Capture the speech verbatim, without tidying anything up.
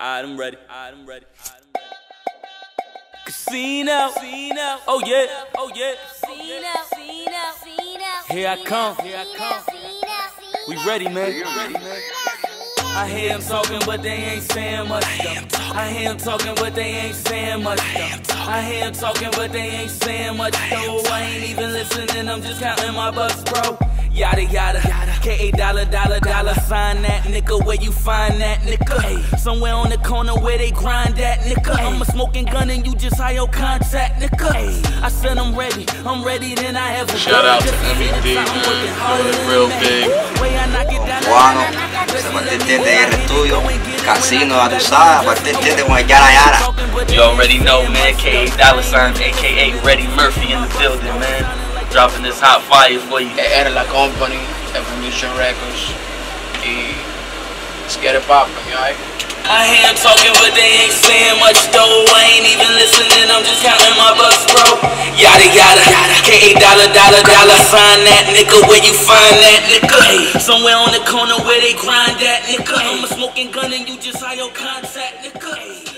I'm ready. I'm ready. Casino. Casino. Oh yeah. Oh yeah. Here I come. Here I come. We ready, man. We ready, man. I hear them talking, but they ain't saying much. I hear them talking, but they ain't saying much. I hear them talking, but they ain't saying much. Though I ain't even listening, I'm just counting my bucks, bro. Yada yada, K A dollar dollar dollar sign that nigga. Where you find that nigga? Ay. Somewhere on the corner where they grind that nigga. Ay. I'm a smoking gun and you just high your contact nigga. Ay. I said I'm ready, I'm ready then I have a shout out to M E D, man, doing real big. Cubano, se parte entiende R Studio, Casino, a tu sabes, parte entiende con el Yara Yara. You already know, man, K A dollar sign, A K A Ready Murphy in the building, man. Dropping this hot fire for you. R La Company, Evolution Records. Y let's get it poppin', you alright? I hear them talking, but they ain't saying much though. I ain't even listening, I'm just counting my bucks, bro. Yada yada, K A dollar dollar dollar sign that nigga. Where you find that nigga? Ay. Somewhere on the corner where they grind that nigga. I'm a smoking gun and you just high your contact nigga. Ay.